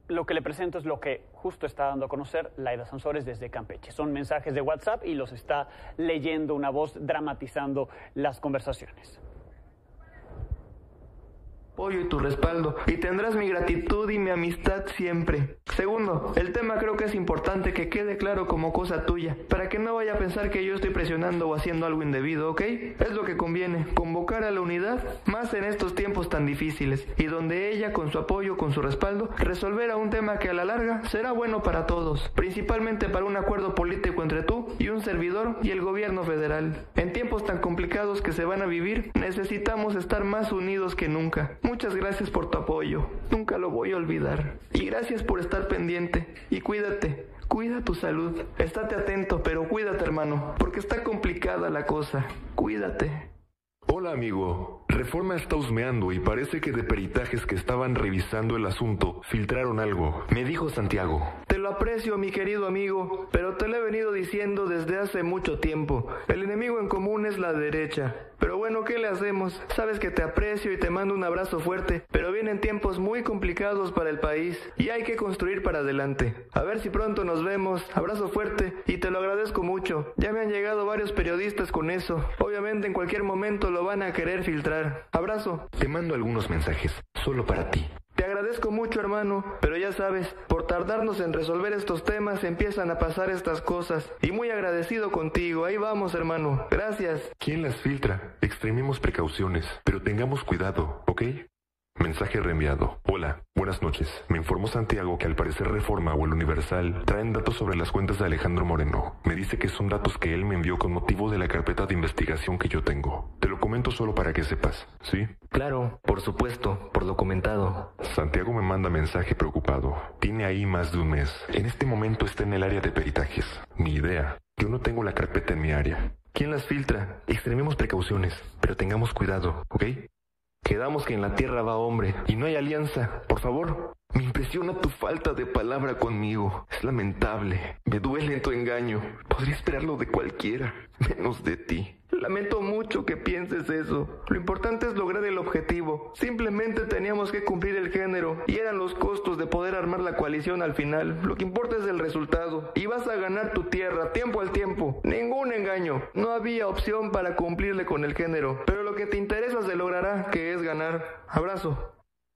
Lo que le presento es lo que justo está dando a conocer Laida Sansores desde Campeche. Son mensajes de WhatsApp y los está leyendo una voz dramatizando las conversaciones. Apoyo y tu respaldo, y tendrás mi gratitud y mi amistad siempre. Segundo, el tema creo que es importante que quede claro como cosa tuya, para que no vaya a pensar que yo estoy presionando o haciendo algo indebido, ¿ok? Es lo que conviene, convocar a la unidad, más en estos tiempos tan difíciles, y donde ella, con su apoyo, con su respaldo, resolverá un tema que a la larga será bueno para todos, principalmente para un acuerdo político entre tú y un servidor y el gobierno federal. En tiempos tan complicados que se van a vivir, necesitamos estar más unidos que nunca. Muchas gracias por tu apoyo, nunca lo voy a olvidar. Y gracias por estar pendiente. Y cuídate, cuida tu salud. Estate atento, pero cuídate, hermano, porque está complicada la cosa. Cuídate. Hola, amigo. Reforma está husmeando y parece que de peritajes que estaban revisando el asunto filtraron algo. Me dijo Santiago. Te lo aprecio, mi querido amigo, pero te lo he venido diciendo desde hace mucho tiempo. El enemigo en común es la derecha. Pero bueno, ¿qué le hacemos? Sabes que te aprecio y te mando un abrazo fuerte, pero vienen tiempos muy complicados para el país y hay que construir para adelante. A ver si pronto nos vemos. Abrazo fuerte y te lo agradezco mucho. Ya me han llegado varios periodistas con eso. Obviamente en cualquier momento lo van a querer filtrar. Abrazo. Te mando algunos mensajes, solo para ti. Te agradezco mucho, hermano, pero ya sabes, por tardarnos en resolver estos temas empiezan a pasar estas cosas. Y muy agradecido contigo, ahí vamos, hermano. Gracias. ¿Quién las filtra? Extrememos precauciones, pero tengamos cuidado, ¿ok? Mensaje reenviado. Hola, buenas noches. Me informó Santiago que al parecer Reforma o el Universal traen datos sobre las cuentas de Alejandro Moreno. Me dice que son datos que él me envió con motivo de la carpeta de investigación que yo tengo. Te lo comento solo para que sepas, ¿sí? Claro, por supuesto, por documentado. Santiago me manda mensaje preocupado. Tiene ahí más de un mes. En este momento está en el área de peritajes. Ni idea. Yo no tengo la carpeta en mi área. ¿Quién las filtra? Extrememos precauciones, pero tengamos cuidado, ¿ok? Quedamos que en la tierra va hombre y no hay alianza, por favor. Me impresiona tu falta de palabra conmigo. Es lamentable. Me duele tu engaño. Podría esperarlo de cualquiera, menos de ti. Lamento mucho que pienses eso. Lo importante es lograr el objetivo. Simplemente teníamos que cumplir el género y eran los costos de poder armar la coalición al final. Lo que importa es el resultado. Y vas a ganar tu tierra, tiempo al tiempo. Ningún engaño. No había opción para cumplirle con el género. Pero lo que te interesa se logrará, que es ganar. Abrazo.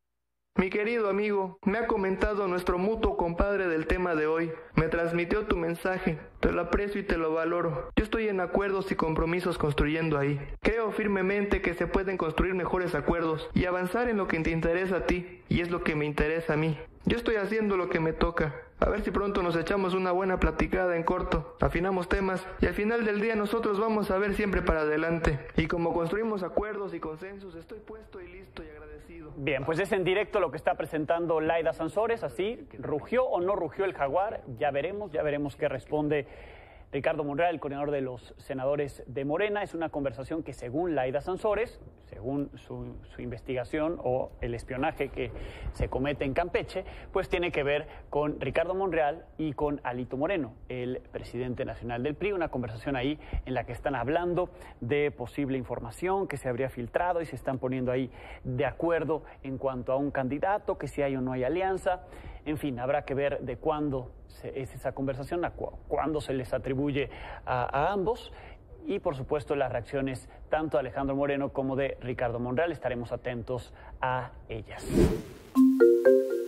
Mi querido amigo, me ha comentado nuestro mutuo compadre del tema de hoy. Me transmitió tu mensaje. Te lo aprecio y te lo valoro. Yo estoy en acuerdos y compromisos construyendo ahí. Creo firmemente que se pueden construir mejores acuerdos y avanzar en lo que te interesa a ti y es lo que me interesa a mí. Yo estoy haciendo lo que me toca. A ver si pronto nos echamos una buena platicada en corto, afinamos temas y al final del día nosotros vamos a ver siempre para adelante. Y como construimos acuerdos y consensos, estoy puesto y listo y agradecido. Bien, pues es en directo lo que está presentando Laida Sansores, así, ¿rugió o no rugió el jaguar? Ya veremos qué responde Ricardo Monreal, el coordinador de los senadores de Morena. Es una conversación que según Laida Sansores, según su investigación o el espionaje que se comete en Campeche, pues tiene que ver con Ricardo Monreal y con Alito Moreno, el presidente nacional del PRI. Una conversación ahí en la que están hablando de posible información que se habría filtrado y se están poniendo ahí de acuerdo en cuanto a un candidato, que si hay o no hay alianza. En fin, habrá que ver de cuándo es esa conversación, a cuándo se les atribuye a ambos y, por supuesto, las reacciones tanto de Alejandro Moreno como de Ricardo Monreal. Estaremos atentos a ellas.